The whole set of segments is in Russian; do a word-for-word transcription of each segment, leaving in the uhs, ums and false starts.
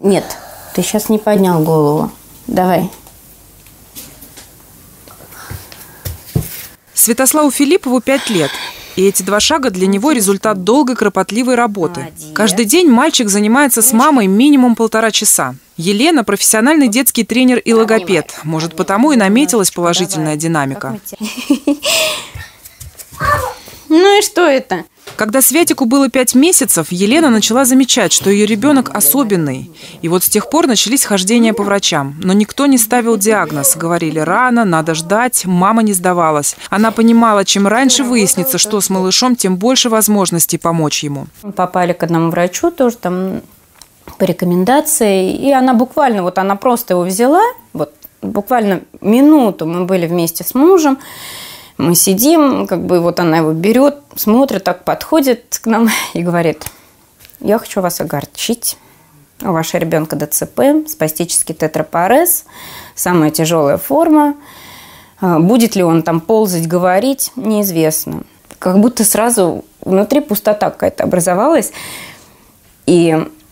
Нет, ты сейчас не поднял голову. Давай. Святославу Филиппову пять лет. И эти два шага для него результат долгой, кропотливой работы. Молодец. Каждый день мальчик занимается с мамой минимум полтора часа. Елена – профессиональный детский тренер и логопед. Может, потому и наметилась положительная динамика. Ну и что это? Когда Святику было пять месяцев, Елена начала замечать, что ее ребенок особенный. И вот с тех пор начались хождения по врачам. Но никто не ставил диагноз. Говорили рано, надо ждать, мама не сдавалась. Она понимала, чем раньше выяснится, что с малышом, тем больше возможностей помочь ему. Попали к одному врачу, тоже там по рекомендации. И она буквально, вот она просто его взяла, вот буквально минуту мы были вместе с мужем. Мы сидим, как бы вот она его берет, смотрит, так подходит к нам и говорит: я хочу вас огорчить. У вашего ребенка ДЦП, спастический тетрапарез, самая тяжелая форма. Будет ли он там ползать, говорить, неизвестно. Как будто сразу внутри пустота какая-то образовалась. И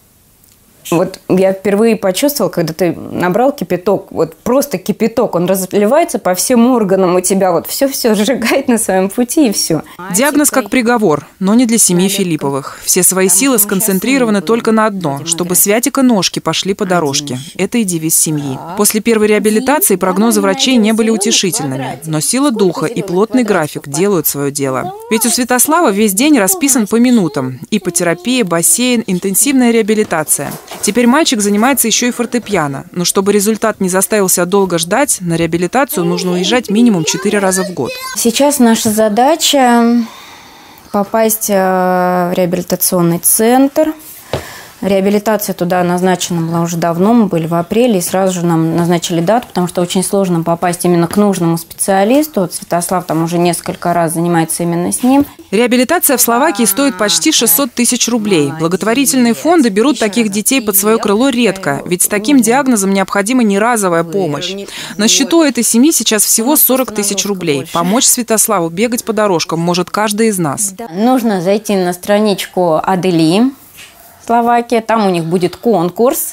вот я впервые почувствовала, когда ты набрал кипяток, вот просто кипяток, он разливается по всем органам у тебя, вот все-все сжигает на своем пути и все. Диагноз как приговор, но не для семьи Филипповых. Все свои силы сконцентрированы только на одно, чтобы Святика ножки пошли по дорожке. Это и девиз семьи. После первой реабилитации прогнозы врачей не были утешительными, но сила духа и плотный график делают свое дело. Ведь у Святослава весь день расписан по минутам. Иппотерапия, бассейн, интенсивная реабилитация. Теперь мальчик занимается еще и фортепиано. Но чтобы результат не заставил себя долго ждать, на реабилитацию нужно уезжать минимум четыре раза в год. Сейчас наша задача попасть в реабилитационный центр. Реабилитация туда назначена была уже давно, мы были в апреле, и сразу же нам назначили дату, потому что очень сложно попасть именно к нужному специалисту. Вот Святослав там уже несколько раз занимается именно с ним. Реабилитация в Словакии стоит почти шестьсот тысяч рублей. Благотворительные фонды берут таких детей под свое крыло редко, ведь с таким диагнозом необходима не разовая помощь. На счету этой семьи сейчас всего сорок тысяч рублей. Помочь Святославу бегать по дорожкам может каждый из нас. Нужно зайти на страничку Адели, Словакия, там у них будет конкурс,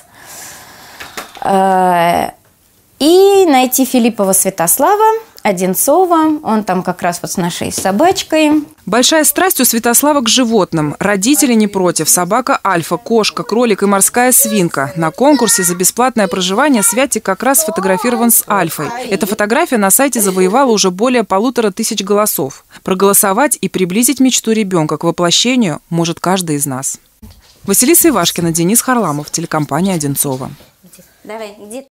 и найти Филиппова Святослава Одинцова, он там как раз вот с нашей собачкой. Большая страсть у Святослава к животным. Родители не против. Собака Альфа, кошка, кролик и морская свинка. На конкурсе за бесплатное проживание Святик как раз сфотографирован с Альфой. Эта фотография на сайте завоевала уже более полутора тысяч голосов. Проголосовать и приблизить мечту ребенка к воплощению может каждый из нас. Василиса Ивашкина, Денис Харламов, телекомпания Одинцова. Давай, где?